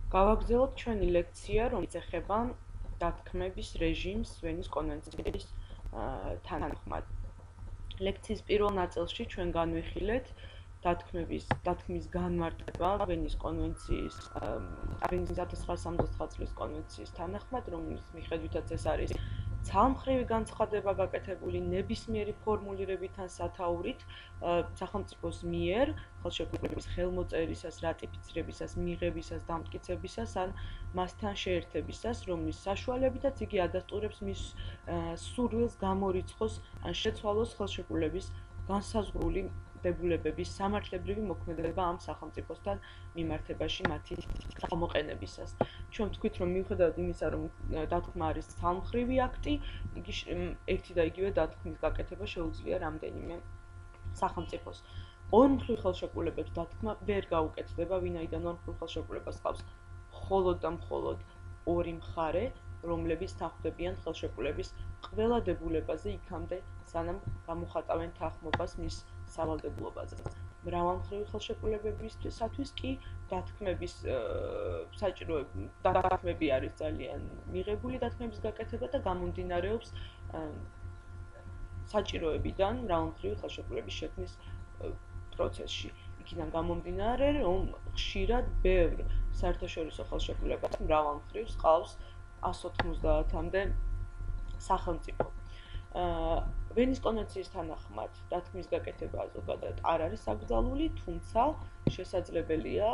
გავაგრძელოთ ჩვენი ლექცია, რომელიც ეხება დათქმების რეჟიმს ვენის კონვენციის თანახმად. ლექციის პირველ ნაწილში ჩვენ განვიხილეთ დათქმის განმარტება ვენის კონვენციის, ვენის 1969 წლის კონვენციის თანახმად, რომლის მიხედვითაც ეს არის ცალმხრივი განცხადება გაკეთებული ნებისმიერი ფორმულირებით ან სათაურით სახელმწიფოს მიერ ხელშეკრულების ხელმოწერისას, რატიფიცირებისას, მიღებისას, დამტკიცებისას ან მასთან შეერთებისას, რომლის საშუალებითაც იგი ადასტურებს მის სურვილს გამორიცხოს ან შეცვალოს ხელშეკრულების განსაზღვრული დებულებების სამართლებრივი მოქმედება ამ სახელმწიფოსთან მიმართებაში მათი გამოყენებისას. ჩვენ ვთქვით, რომ მიუხედავად იმისა, რომ დათქმა არის ცალმხრივი აქტი, იგი ერთი და იგივე დათქმის გაკეთება შეუძლია რამდენიმე სახელმწიფოს. ორმხრივ ხელშეკრულებებს დათქმა ვერ გაუკეთდება, ვინაიდან ორმხრივ ხელშეკრულებას ყავს მხოლოდ და მხოლოდ ორი მხარე, რომლებიც თანხმდებიან ხელშეკრულების ყველა დებულებაზე იქამდე, სანამ გამოხატავენ თანხმობას მის სავალდებულობაზე. მრავალმხრივი ხელშეკრულებებისათვის კი დათქმების დათქმები არის ძალიან მიღებული დათქმების გაკეთება და გამომდინარეობს საჭიროებიდან მრავალმხრივი ხელშეკრულების შექმნის პროცესში. იქიდან გამომდინარე, რომ ხშირად ბევრ საერთაშორისო ხელშეკრულებას მრავალმხრივს ყავს 190-მდე სახელმწიფო. ვენის კონვენციის თანახმად დათქმის გაკეთება ზოგადად არ არის აკრძალული, თუმცა შესაძლებელია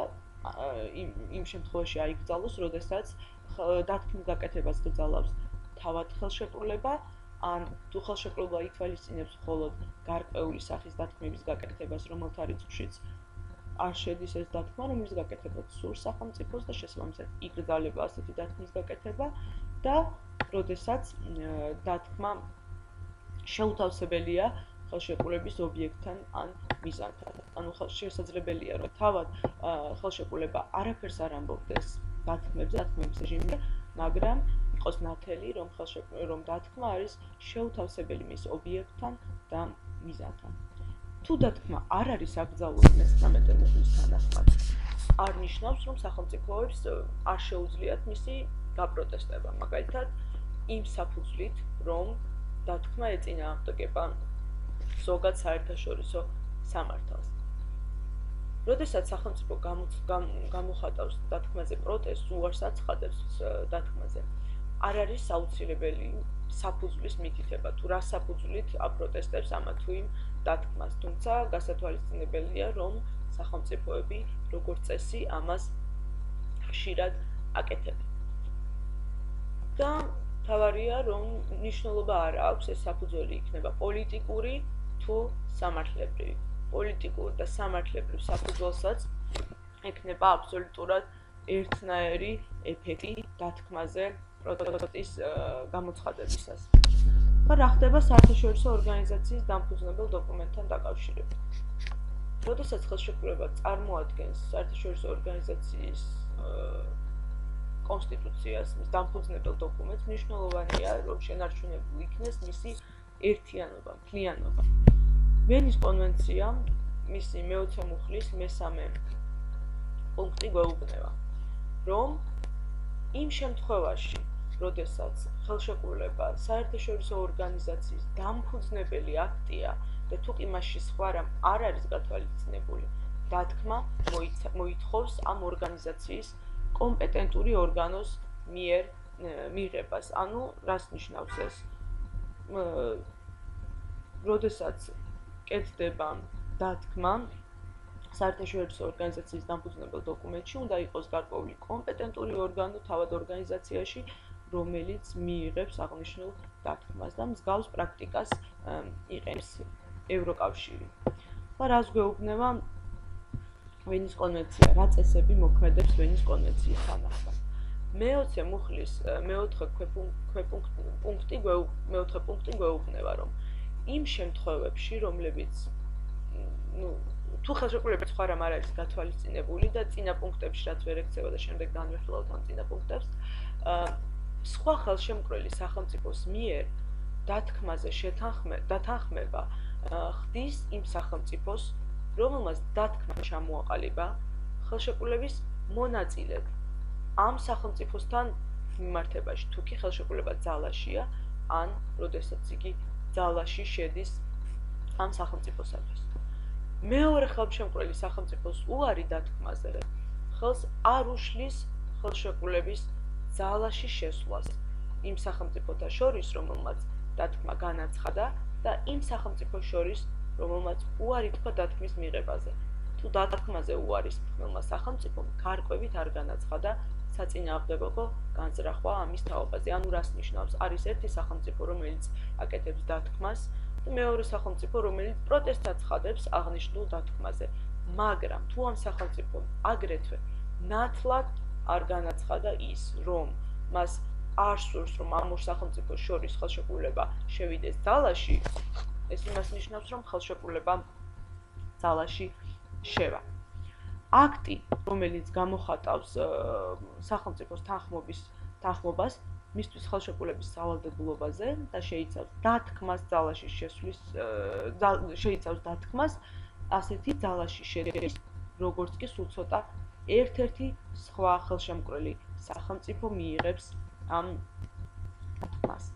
იმ შემთხვევაში აიკრძალოს, როდესაც დათქმის გაკეთებას გრძალავს თავად ხელშეკრულება, ან თუ ხელშეკრულება ითვალისწინებს მხოლოდ გარკვეული სახის დათქმების გაკეთებას, რომელთა რიცხვშიც არ შედის ეს დათქმა, რომლის გაკეთებაც სურს სახელმწიფოს და შესაბამისად იკრძალება ასეთი დათქმის გაკეთება და როდესაც დათქმა შეუთავსებელია ხელშეკრულების ობიექტთან ან მიზანთან. ანუ შესაძლებელია, რომ თავად ხელშეკრულება არაფერს არ ამბობდეს დათქმების რეჟიმზე, მაგრამ იყოს ნათელი, რომ დათქმა არის შეუთავსებელი მის ობიექტთან და მიზანთან. თუ დათქმა არ არის აკრძალული 19 მუხლის თანახმად, არ ნიშნავს, რომ სახელმწიფოებს არ შეუძლიათ მისი გაპროტესტება, მაგალითად, იმ საფუძვლით, რომ დათქმა ეწინააღმდეგება ზოგად საერთაშორისო სამართალს. როდესაც სახელმწიფო გამოხატავს დათქმაზე პროტესტს, უარს აცხადებს დათქმაზე, არ არის აუცილებელი საფუძვლის მითითება, თუ რა საფუძვლით აპროტესტებს ამა თუ იმ დათქმას, თუმცა გასათვალისწინებელია, რომ სახელმწიფოები როგორც წესი ამას ხშირად აკეთებენ. და თავარია, რომ მნიშვნელობა არ აქვს ეს საფუძველი იქნება პოლიტიკური თუ სამართლებრივი. პოლიტიკურ და სამართლებრივ საფუძველსაც ექნება აბსოლუტურად ერთნაირი ეფექტი დათქმაზე პროტესტის გამოცხადებისას. და რა ხდება საერთაშორისო ორგანიზაციის დამფუძნებელ დოკუმენტთან დაკავშირებით. როდესაც ხელშეკრულება წარმოადგენს საერთაშორისო ორგანიზაციის კონსტიტუციას, მის დამფუძნებელ დოკუმენტს, მნიშვნელოვანია, რომ შენარჩუნებული იქნეს მისი ერთიანობა, მთლიანობა. ვენის კონვენცია მისი მე-20 მუხლის მე-3 პუნქტი გვეუბნება, რომ იმ შემთხვევაში, როდესაც ხელშეკრულება საერთაშორისო ორგანიზაციის დამფუძნებელი აქტია და თუ კი მასში სხვა რამ არ არის გათვალისწინებული, დათქმა მოითხოვს ამ ორგანიზაციის კომპეტენტური ორგანოს მიერ მიღებას. ანუ რას ნიშნავს ეს? როდესაც კეთდება დათქმა საერთაშორისო ორგანიზაციის დამფუძნებელ დოკუმენტში, უნდა იყოს გარკვეული კომპეტენტური ორგანო თავად ორგანიზაციაში, რომელიც მიიღებს აღნიშნულ დათქმას და მსგავს პრაქტიკას იყენებს ევროკავშირი. და რას გვეუბნება ვენის კონვენცია, რა წესები მოქმედებს ვენის კონვენციის თანახმად. მე-20 მუხლის მე-4 პუნქტი გვეუბნება, რომ იმ შემთხვევებში, რომლებიც თუ ხელშეკრულების სხვა რამ არ არის გათვალისწინებული და წინა პუნქტებში რაც ვერ ექცევა და შემდეგ განვიხილავთ ამ წინა პუნქტებს, სხვა ხელშემკრელი სახელმწიფოს მიერ დათქმაზე დათანხმება ხდის იმ სახელმწიფოს, რომელმაც დათქმა ჩამოაყალიბა ხელშეკრულების მონაწილედ ამ სახელმწიფოსთან მიმართებაში, თუ კი ხელშეკრულება ძალაშია, ან როდესაც იგი ძალაში შედის ამ სახელმწიფოსათვის. მეორე ხელშემკრელი სახელმწიფოს უარი დათქმაზე ხელს არ უშლის ხელშეკრულების ძალაში შესვლას იმ სახელმწიფოთა შორის, რომელმაც დათქმა განაცხადა და იმ სახელმწიფოს შორის, რომელმაც უარი თქვა დათქმის მიღებაზე. თუ დათქმაზე უარის მქონემა სახელმწიფომ გარკვევით არ განაცხადა საწინააღმდეგო განზრახვა ამის თაობაზე. ანუ რას ნიშნავს? არის ერთი სახელმწიფო, რომელიც აკეთებს დათქმას და მეორე სახელმწიფო, რომელიც პროტესტად ცხადებს აღნიშნულ დათქმაზე. მაგრამ თუ ამ სახელმწიფომ აგრეთვე ნათლად არ განაცხადა ის, რომ მას არ სურს, რომ ამ ორ სახელმწიფოს შორის ხელშეკრულება შევიდეს ძალაში, ეს იმას ნიშნავს, რომ ხელშეკრულება ძალაში შევა. აქტი, რომელიც გამოხატავს სახელმწიფოს თანხმობას მისთვის ხელშეკრულების სავალდებულობაზე და შეიცავს დათქმას ძალაში შესვლის შეიცავს დათქმას, ასეთი ძალაში შედის, როგორც კი სულ ცოტა ერთ-ერთი სხვა ხელშემკრელი სახელმწიფო მიიღებს ამ დათქმას.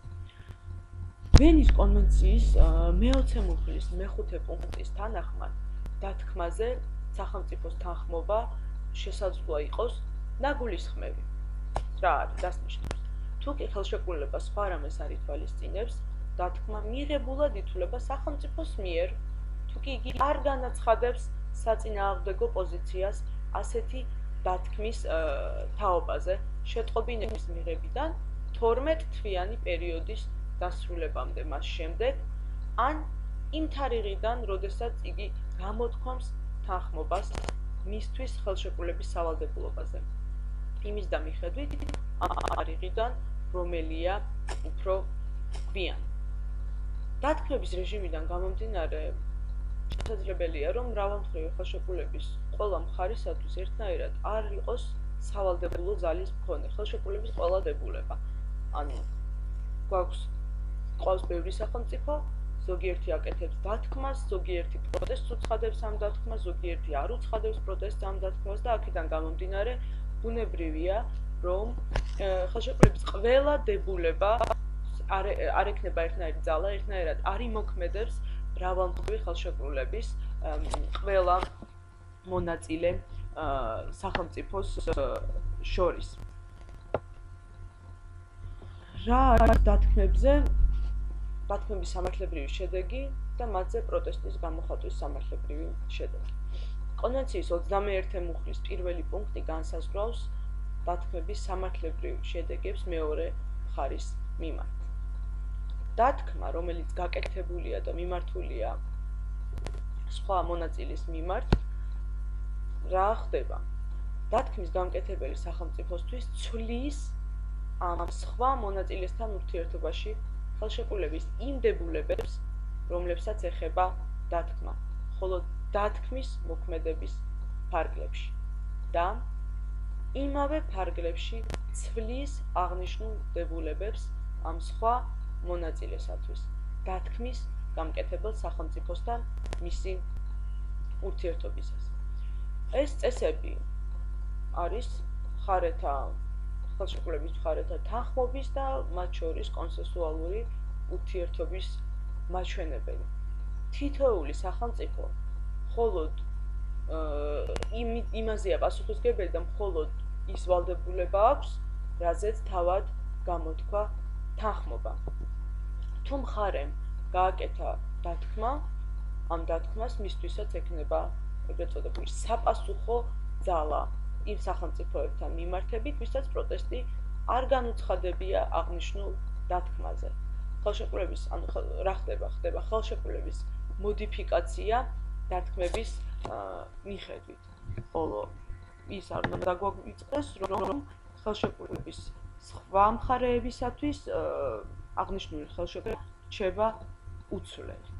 ვენის კონვენციის მე-20 მუხლის მე-5 პუნქტის თანახმად დათქმაზე სახელმწიფოს თანხმობა შესაძლოა იყოს ნაგულისხმევი. რა არის დასნიშნავს? თუ კი ხელშეკრულება სხვა რამეს არ ითვალისწინებს, დათქმა მიღებულად ითვლება სახელმწიფოს მიერ, თუ კი იგი არ განაცხადებს საწინააღმდეგო პოზიციას ასეთი დათქმის თაობაზე შეტყობინების მიღებიდან 12 თვიანი პერიოდის დასრულებამდე მას შემდეგ, ან იმ თარიღიდან, როდესაც იგი გამოთქვამს თანხმობას მისთვის ხელშეკრულების სავალდებულობაზე. იმის და მიხედვით ამ თარიღიდან რომელია უფრო გვიან. დათქმების რეჟიმიდან გამომდინარე, შესაძლებელია, რომ მრავალმხრივი ხელშეკრულების ყველა მხარისათვის ერთნაირად არ იყოს სავალდებულო ძალის მქონე ხელშეკრულების ყველა დებულება. ანუ გვყავს ბევრი სახელმწიფო, ზოგიერთი აკეთებს დათქმას, ზოგიერთი პროტესტს უცხადებს ამ დათქმას, ზოგიერთი არ უცხადებს პროტესტს ამ დათქმას და აქედან გამომდინარე, ბუნებრივია, რომ ხელშეკრულების ყველა დებულება არ ექნება ერთნაირი ძალა, ერთნაირად არ იმოქმედებს მრავალმხრივი ხელშეკრულების ყველა მონაწილე სახელმწიფოს შორის. რა არის დათქმებზე? დათქმების სამართლებრივი შედეგი და მათზე პროტესტის გამოხატვის სამართლებრივი შედეგი. კონვენციის 21 მუხლის პირველი პუნქტი განსაზღვრავს დათქმების სამართლებრივ შედეგებს მეორე მხარის მიმართ. დათქმა, რომელიც გაკეთებულია და მიმართულია სხვა მონაწილის მიმართ, რა ხდება? დათქმის გამკეთებელი სახელმწიფოსთვის ცვლის ამ სხვა მონაწილესთან ურთიერთობაში ხელშეკრულების იმ დებულებებს, რომლებსაც ეხება დათქმა, ხოლო დათქმის მოქმედების ფარგლებში და იმავე ფარგლებში ცვლის აღნიშნულ დებულებებს ამ სხვა მონაწილესათვის დათქმის გამკეთებელ სახელმწიფოსთან მისი ურთიერთობისას. ეს წესები არის მხარეთა ხელშეკრულების მხარეთა თანხმობის და მათ შორის კონსენსუალური ურთიერთობის მაჩვენებელი. თითოეული სახელმწიფო მხოლოდ იმაზეა პასუხისმგებელი და მხოლოდ ის ვალდებულება აქვს, რაზეც თავად გამოთქვა თანხმობა. თუ მხარემ გააკეთა დათქმა, ამ დათქმას მისთვისაც ექნება ეგრეთ წოდებული საპასუხო ძალა იმ სახელმწიფოებთან მიმართებით, ვისაც პროტესტი არ განუცხადებია აღნიშნულ დათქმაზე. ხელშეკრულების, ანუ რა ხდება? ხდება ხელშეკრულების მოდიფიკაცია დათქმების მიხედვით. ხოლო ის არ უნდა დაგვიწყდეს, რომ ხელშეკრულების სხვა მხარეებისათვის აღნიშნული ხელშეკრულება რჩება უცვლელი.